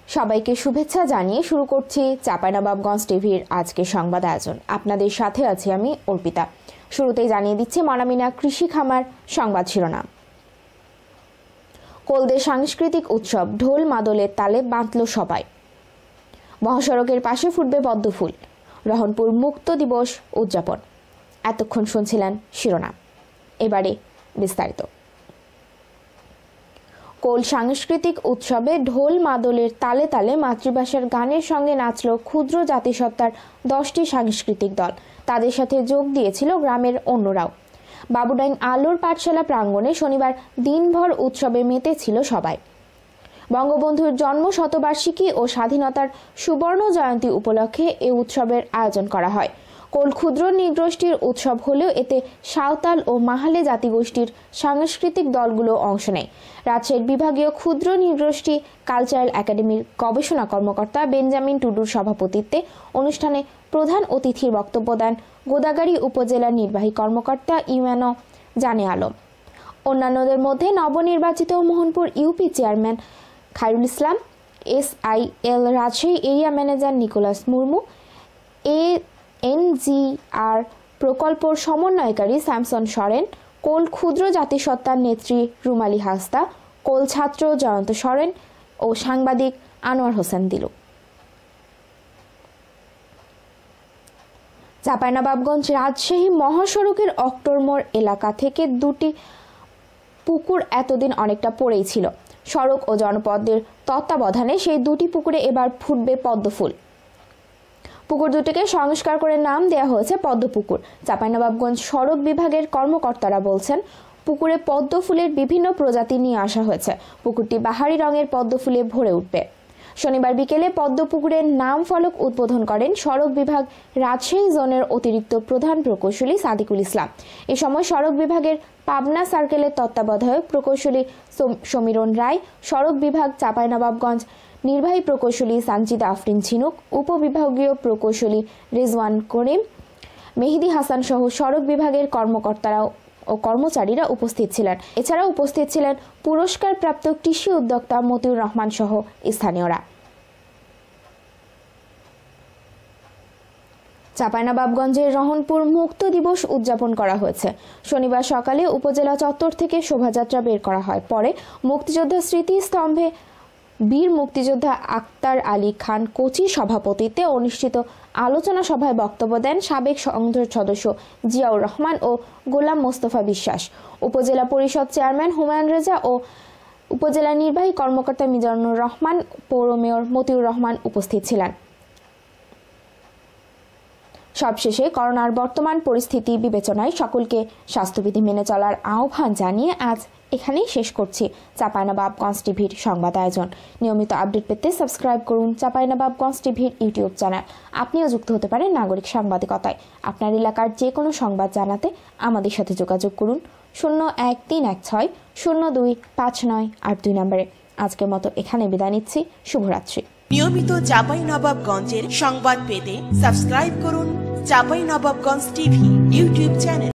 সবাইকে শুভেচ্ছা জানিয়ে শুরু করছি চাঁপাইনবাবগঞ্জ টিভির আজকের সংবাদ আয়োজন। আপনাদের সাথে আছি আমি অর্পিতা। শুরুতেই জানিয়ে দিচ্ছি মনামিনা কৃষি খামার সংবাদ শিরোনাম। কোলদে সাংস্কৃতিক উৎসব, ঢোল মাদলের তালে বাঁধল সবাই। মহাসড়কের পাশে ফুটবে পদ্মফুল, রহনপুর মুক্ত দিবস উদযাপন। এতক্ষণ শুনছিলেন শিরোনাম, এবারে বিস্তারিত। কোল সাংস্কৃতিক উৎসবে ঢোল মাদলের তালে তালে মাতৃভাষার গানের সঙ্গে নাচল ক্ষুদ্র জাতিসত্তার 10টি সাংস্কৃতিক দল। তাদের সাথে যোগ দিয়েছিল গ্রামের অন্যরাও। বাবুডাইং আলোর পাঠশালা প্রাঙ্গণে শনিবার দিনভর উৎসবে মেতেছিল সবাই। বঙ্গবন্ধুর জন্ম শতবার্ষিকী ও স্বাধীনতার সুবর্ণ জয়ন্তী উপলক্ষে এই উৎসবের আয়োজন করা হয়। কোল ক্ষুদ্র নৃগোষ্ঠীর উৎসব হলেও এতে সাঁওতাল ও মাহালে জাতিগোষ্ঠীর সাংস্কৃতিক দলগুলো অংশ নেয়। রাজশাহীর বিভাগীয় ক্ষুদ্র নৃগোষ্ঠী কালচারাল একাডেমির গবেষণা কর্মকর্তা বেঞ্জামিন টুডুর সভাপতিত্বে অনুষ্ঠানে প্রধান অতিথির বক্তব্য দেন গোদাগাড়ী উপজেলার নির্বাহী কর্মকর্তা ইউএনও জানে আলম। অন্যান্যদের মধ্যে নবনির্বাচিত Mohanpur UP chairman Khairul Islam, SIL Rajshahi area manager Nicholas Murmu, NGR প্রকল্পর সমন্বয়কারী স্যামসন সরেন, কোল ক্ষুদ্র জাতিসত্তার নেত্রী রুমালী হাসদা, কোল ছাত্র জয়ন্ত সরেন ও সাংবাদিক আনোয়ার হোসেন দিলু। চাঁপাইনবাবগঞ্জ রাজশাহী মহাসড়কের অক্টোরমোড় এলাকা থেকে দুটি পুকুর এতদিন অনেকটা পড়েই ছিল। সড়ক ও জনপদের তত্ত্বাবধানে সেই দুটি পুকুরে এবার ফুটবে পদ্মফুল। পুকুর দুটিকে সংস্কার করে নাম দেওয়া হয়েছে পদ্মপুকুর। চাঁপাইনবাবগঞ্জ সড়ক বিভাগের কর্মকর্তারা বলছেন, পুকুরে পদ্ম ফুলের বিভিন্ন প্রজাতি নিয়ে আসা হয়েছে। পুকুরটি বাহারি রঙের পদ্ম ফুলে ভরে উঠবে। শনিবার বিকেলে পদ্ম পুকুরের নাম ফলক উদ্বোধন করেন সড়ক বিভাগ রাজশাহী জোনের অতিরিক্ত প্রধান প্রকৌশলী সাদিকুল ইসলাম। এ সময় সড়ক বিভাগের পাবনা সার্কেলের তত্ত্বাবধায়ক প্রকৌশলী সমীরণ রায়, সড়ক বিভাগ চাঁপাইনবাবগঞ্জ নির্বাহী প্রকৌশলী সানজিদা আফরিন ঝিনুক, উপবিভাগীয় প্রকৌশলী রেজওয়ান করিম, মেহেদি হাসান সহ সড়ক বিভাগের কর্মকর্তারা ও কর্মচারীরা উপস্থিত ছিলেন। এছাড়াও উপস্থিত ছিলেন পুরস্কারপ্রাপ্ত কৃষি উদ্যোক্তা মতিউর রহমান সহ স্থানীয়রা। চাঁপাইনবাবগঞ্জের রহনপুর মুক্ত দিবস উদযাপন করা হয়েছে। শনিবার সকালে উপজেলা চত্বর থেকে শোভাযাত্রা বের করা হয়। পরে মুক্তিযোদ্ধা স্মৃতিস্তম্ভে বীর মুক্তিযোদ্ধা আক্তার আলী খান কোচির সভাপতিত্বে অনুষ্ঠিত আলোচনা সভায় বক্তব্য দেন সাবেক সংসদ সদস্য জিয়াউর রহমান ও গোলাম মোস্তফা বিশ্বাস। উপজেলা পরিষদ চেয়ারম্যান হুমায়ুন রেজা ও উপজেলা নির্বাহী কর্মকর্তা মিজানুর রহমান, পৌর মেয়র মতিউর রহমান উপস্থিত ছিলেন। সবশেষে করোনার বর্তমান পরিস্থিতি বিবেচনায় সকলকে স্বাস্থ্যবিধি মেনে চলার আহ্বান জানিয়ে আজ এখানেই শেষ করছি চাঁপাইনবাবগঞ্জ টিভির সংবাদ আয়োজন। নিয়মিত আপডেট পেতে সাবস্ক্রাইব করুন চাঁপাইনবাবগঞ্জ টিভির ইউটিউব চ্যানেল। আপনিও যুক্ত হতে পারেন নাগরিক সাংবাদিকতায়। আপনার এলাকার যে কোনো সংবাদ জানাতে আমাদের সাথে যোগাযোগ করুন 0131602598 নম্বরে। আজকের মতো এখানে বিদায় নিচ্ছি। শুভরাত্রি। নিয়মিত চাঁপাইনবাবগঞ্জের সংবাদ পেতে সাবস্ক্রাইব করুন চাঁপাইনবাবগঞ্জ টিভি ইউটিউব চ্যানেল।